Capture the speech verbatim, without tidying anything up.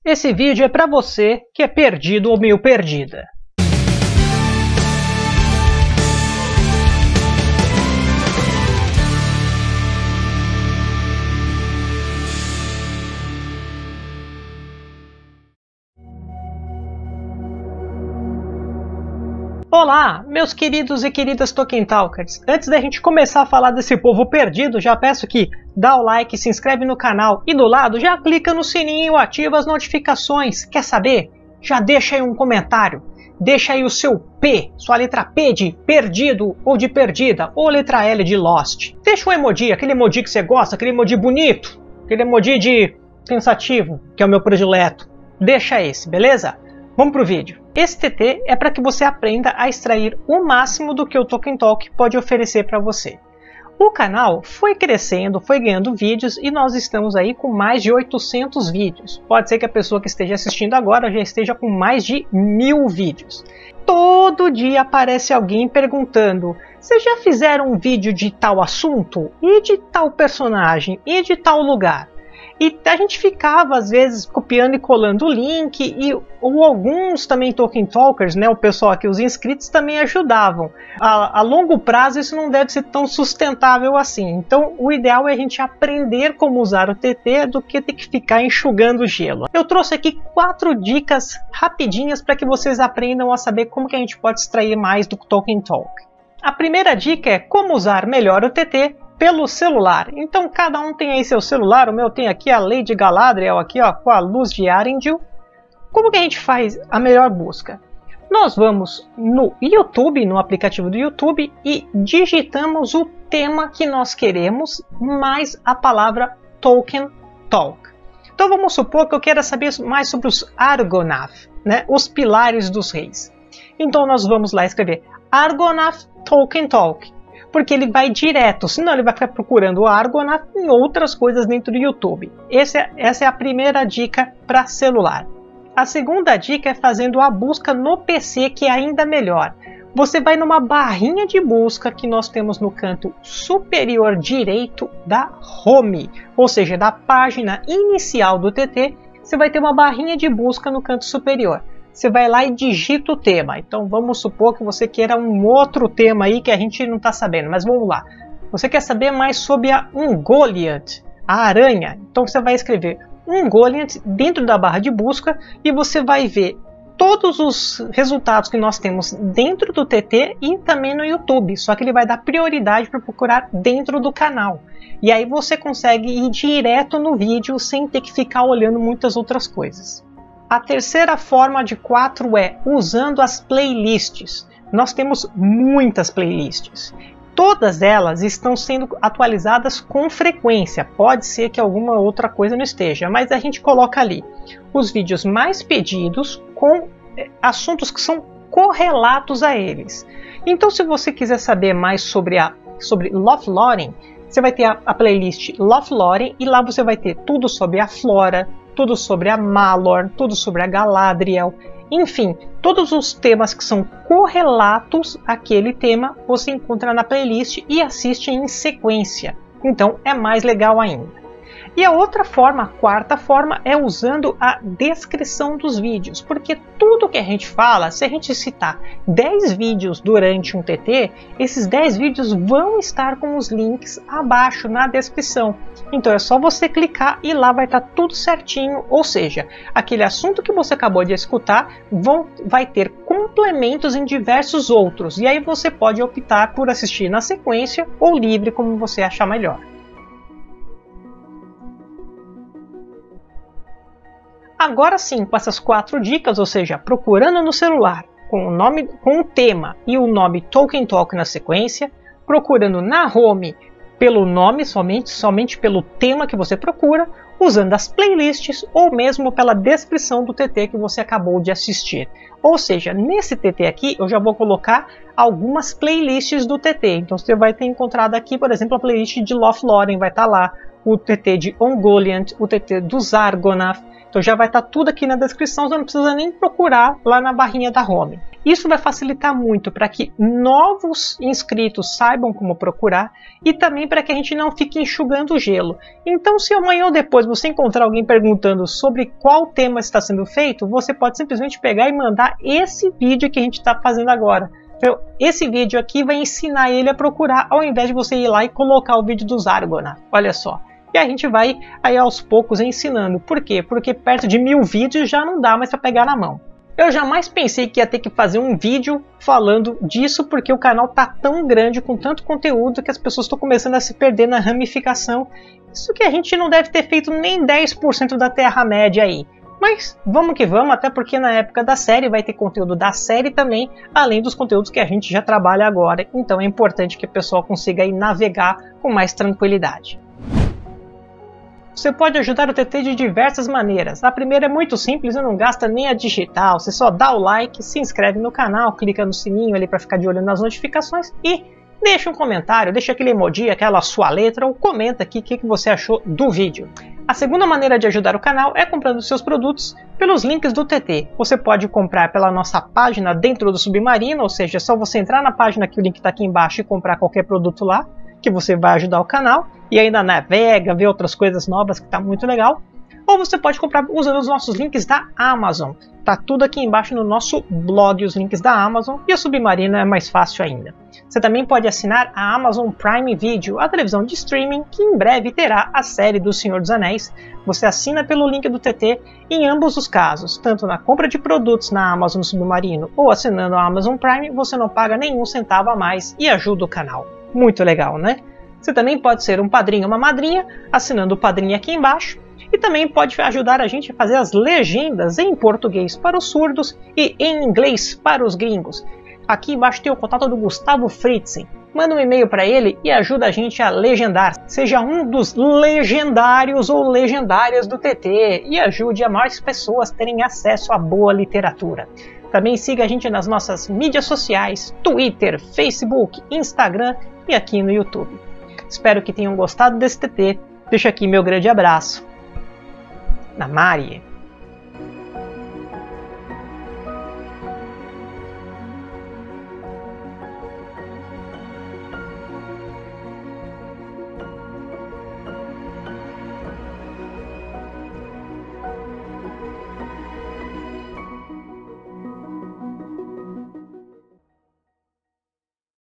Esse vídeo é para você que é perdido ou meio perdida. Olá, meus queridos e queridas Tolkien Talkers. Antes da gente começar a falar desse povo perdido, já peço que dá o like, se inscreve no canal e do lado já clica no sininho, ativa as notificações. Quer saber? Já deixa aí um comentário. Deixa aí o seu P, sua letra P de perdido ou de perdida, ou letra L de lost. Deixa um emoji, aquele emoji que você gosta, aquele emoji bonito, aquele emoji de pensativo, que é o meu predileto. Deixa esse, beleza? Vamos pro vídeo. Esse T T é para que você aprenda a extrair o máximo do que o Tolkien Talk pode oferecer para você. O canal foi crescendo, foi ganhando vídeos e nós estamos aí com mais de oitocentos vídeos. Pode ser que a pessoa que esteja assistindo agora já esteja com mais de mil vídeos. Todo dia aparece alguém perguntando: vocês já fizeram um vídeo de tal assunto? E de tal personagem? E de tal lugar? E a gente ficava, às vezes, copiando e colando o link, e ou alguns também Tolkien Talkers, né, o pessoal aqui, os inscritos, também ajudavam. A, a longo prazo isso não deve ser tão sustentável assim. Então o ideal é a gente aprender como usar o T T do que ter que ficar enxugando gelo. Eu trouxe aqui quatro dicas rapidinhas para que vocês aprendam a saber como que a gente pode extrair mais do Tolkien Talk. A primeira dica é como usar melhor o T T pelo celular. Então cada um tem aí seu celular. O meu tem aqui a Lady Galadriel aqui, ó, com a luz de Arendil. Como que a gente faz a melhor busca? Nós vamos no YouTube, no aplicativo do YouTube, e digitamos o tema que nós queremos mais a palavra Tolkien Talk. Então vamos supor que eu queira saber mais sobre os Argonath, né, os pilares dos reis. Então nós vamos lá escrever Argonath Tolkien Talk, porque ele vai direto, senão ele vai ficar procurando o Argonath em outras coisas dentro do YouTube. Esse é, essa é a primeira dica para celular. A segunda dica é fazendo a busca no P C, que é ainda melhor. Você vai numa barrinha de busca que nós temos no canto superior direito da Home, ou seja, da página inicial do T T, você vai ter uma barrinha de busca no canto superior. Você vai lá e digita o tema. Então vamos supor que você queira um outro tema aí que a gente não está sabendo, mas vamos lá. Você quer saber mais sobre a Ungoliant, a aranha. Então você vai escrever Ungoliant dentro da barra de busca e você vai ver todos os resultados que nós temos dentro do T T e também no YouTube. Só que ele vai dar prioridade para procurar dentro do canal. E aí você consegue ir direto no vídeo sem ter que ficar olhando muitas outras coisas. A terceira forma de quatro é usando as playlists. Nós temos muitas playlists. Todas elas estão sendo atualizadas com frequência. Pode ser que alguma outra coisa não esteja, mas a gente coloca ali os vídeos mais pedidos com assuntos que são correlatos a eles. Então, se você quiser saber mais sobre a sobre Lothlórien, você vai ter a, a playlist Lothlórien e lá você vai ter tudo sobre a flora, tudo sobre a Malor, tudo sobre a Galadriel, enfim, todos os temas que são correlatos àquele tema você encontra na playlist e assiste em sequência. Então é mais legal ainda. E a outra forma, a quarta forma, é usando a descrição dos vídeos, porque tudo que a gente fala, se a gente citar dez vídeos durante um T T, esses dez vídeos vão estar com os links abaixo na descrição. Então é só você clicar e lá vai estar tudo certinho, ou seja, aquele assunto que você acabou de escutar vão, vai ter complementos em diversos outros, e aí você pode optar por assistir na sequência ou livre, como você achar melhor. Agora sim, com essas quatro dicas, ou seja, procurando no celular com o nome, com o tema e o nome Tolkien Talk na sequência, procurando na Home pelo nome somente, somente pelo tema que você procura, usando as playlists ou mesmo pela descrição do T T que você acabou de assistir. Ou seja, nesse T T aqui eu já vou colocar algumas playlists do T T. Então você vai ter encontrado aqui, por exemplo, a playlist de Lothlórien vai estar lá, o T T de Ungoliant, o T T dos Argonath. Então já vai estar tudo aqui na descrição, você não precisa nem procurar lá na barrinha da Home. Isso vai facilitar muito para que novos inscritos saibam como procurar e também para que a gente não fique enxugando o gelo. Então, se amanhã ou depois você encontrar alguém perguntando sobre qual tema está sendo feito, você pode simplesmente pegar e mandar esse vídeo que a gente está fazendo agora. Então, esse vídeo aqui vai ensinar ele a procurar, ao invés de você ir lá e colocar o vídeo dos Argona. Olha só. E a gente vai aí aos poucos ensinando. Por quê? Porque perto de mil vídeos já não dá mais para pegar na mão. Eu jamais pensei que ia ter que fazer um vídeo falando disso, porque o canal tá tão grande, com tanto conteúdo, que as pessoas estão começando a se perder na ramificação. Isso que a gente não deve ter feito nem dez por cento da Terra-média aí. Mas vamos que vamos, até porque na época da série vai ter conteúdo da série também, além dos conteúdos que a gente já trabalha agora. Então é importante que o pessoal consiga aí navegar com mais tranquilidade. Você pode ajudar o T T de diversas maneiras. A primeira é muito simples e não gasta nem a digital. Você só dá o like, se inscreve no canal, clica no sininho ali para ficar de olho nas notificações e deixa um comentário, deixa aquele emoji, aquela sua letra ou comenta aqui o que, que você achou do vídeo. A segunda maneira de ajudar o canal é comprando seus produtos pelos links do T T. Você pode comprar pela nossa página dentro do Submarino, ou seja, é só você entrar na página que o link está aqui embaixo e comprar qualquer produto lá, que você vai ajudar o canal e ainda navega, vê outras coisas novas que tá muito legal. Ou você pode comprar usando os nossos links da Amazon. Tá tudo aqui embaixo no nosso blog, os links da Amazon, e o Submarino é mais fácil ainda. Você também pode assinar a Amazon Prime Video, a televisão de streaming que em breve terá a série do Senhor dos Anéis. Você assina pelo link do T T em ambos os casos, tanto na compra de produtos na Amazon Submarino ou assinando a Amazon Prime, você não paga nenhum centavo a mais e ajuda o canal. Muito legal, né? Você também pode ser um padrinho ou uma madrinha, assinando o padrinho aqui embaixo, e também pode ajudar a gente a fazer as legendas em português para os surdos e em inglês para os gringos. Aqui embaixo tem o contato do Gustavo Fritzen. Manda um e-mail para ele e ajuda a gente a legendar. Seja um dos legendários ou legendárias do T T e ajude a mais pessoas a terem acesso a boa literatura. Também siga a gente nas nossas mídias sociais, Twitter, Facebook, Instagram e aqui no YouTube. Espero que tenham gostado desse T T. Deixo aqui meu grande abraço. Namari.